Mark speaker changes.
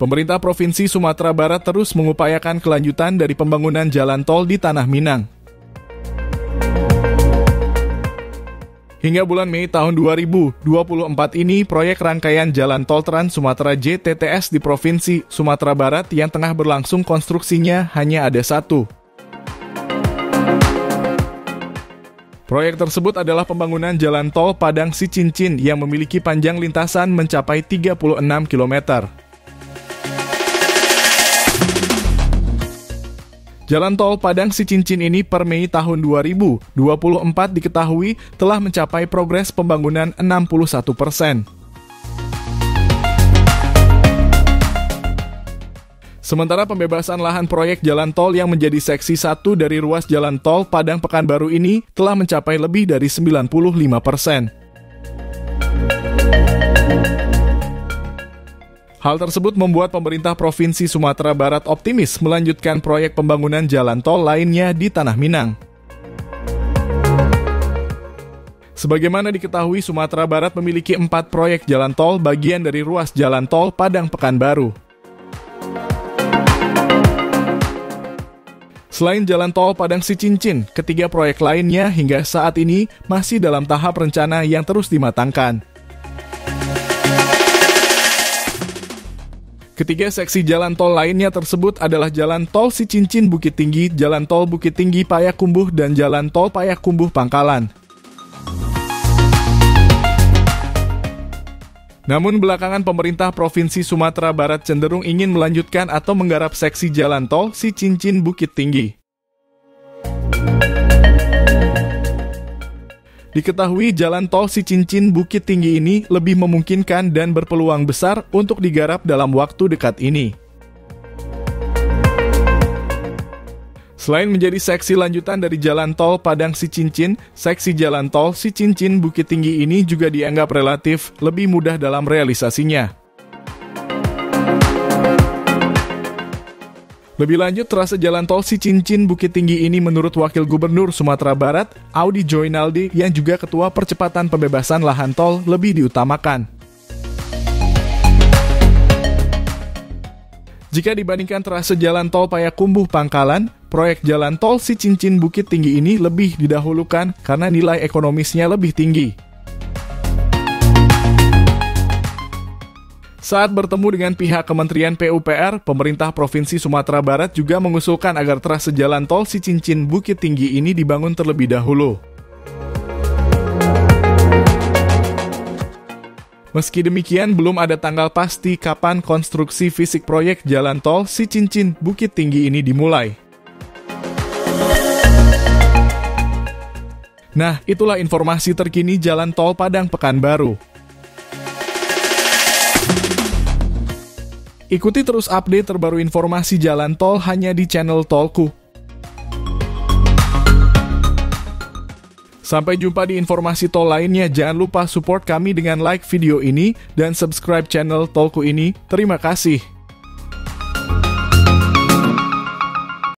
Speaker 1: Pemerintah Provinsi Sumatera Barat terus mengupayakan kelanjutan dari pembangunan jalan tol di Tanah Minang. Hingga bulan Mei tahun 2024 ini, proyek rangkaian Jalan Tol Trans Sumatera JTTS di Provinsi Sumatera Barat yang tengah berlangsung konstruksinya hanya ada satu. Proyek tersebut adalah pembangunan Jalan Tol Padang Sicincin yang memiliki panjang lintasan mencapai 36 km. Jalan Tol Padang Sicincin ini per Mei tahun 2024 diketahui telah mencapai progres pembangunan 61%. Sementara pembebasan lahan proyek jalan tol yang menjadi seksi 1 dari ruas jalan tol Padang Pekanbaru ini telah mencapai lebih dari 95%. Hal tersebut membuat pemerintah Provinsi Sumatera Barat optimis melanjutkan proyek pembangunan jalan tol lainnya di Tanah Minang. Sebagaimana diketahui, Sumatera Barat memiliki 4 proyek jalan tol bagian dari ruas jalan tol Padang Pekanbaru. Selain jalan tol Padang Sicincin, ketiga proyek lainnya hingga saat ini masih dalam tahap rencana yang terus dimatangkan. Ketiga seksi jalan tol lainnya tersebut adalah Jalan Tol Sicincin Bukit Tinggi, Jalan Tol Bukit Tinggi Payakumbuh, dan Jalan Tol Payakumbuh Pangkalan. Namun belakangan pemerintah Provinsi Sumatera Barat cenderung ingin melanjutkan atau menggarap seksi Jalan Tol Sicincin Bukit Tinggi. Diketahui Jalan Tol Sicincin Bukit Tinggi ini lebih memungkinkan dan berpeluang besar untuk digarap dalam waktu dekat ini. Selain menjadi seksi lanjutan dari Jalan Tol Padang Sicincin, seksi Jalan Tol Sicincin Bukit Tinggi ini juga dianggap relatif lebih mudah dalam realisasinya. Lebih lanjut, trase Jalan Tol Sicincin Bukit Tinggi ini menurut Wakil Gubernur Sumatera Barat, Audi Joinaldi, yang juga Ketua Percepatan Pembebasan Lahan Tol, lebih diutamakan. Jika dibandingkan trase Jalan Tol Payakumbuh Pangkalan, proyek Jalan Tol Sicincin Bukit Tinggi ini lebih didahulukan karena nilai ekonomisnya lebih tinggi. Saat bertemu dengan pihak Kementerian PUPR, pemerintah Provinsi Sumatera Barat juga mengusulkan agar trase Jalan Tol Sicincin Bukit Tinggi ini dibangun terlebih dahulu. Meski demikian, belum ada tanggal pasti kapan konstruksi fisik proyek Jalan Tol Sicincin Bukit Tinggi ini dimulai. Nah, itulah informasi terkini Jalan Tol Padang Pekanbaru. Ikuti terus update terbaru informasi jalan tol hanya di channel Tolku. Sampai jumpa di informasi tol lainnya. Jangan lupa support kami dengan like video ini dan subscribe channel Tolku ini. Terima kasih.